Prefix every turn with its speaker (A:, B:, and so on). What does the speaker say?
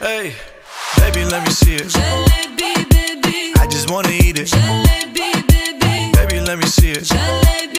A: Hey, baby, let me see it.
B: Jalebi, baby.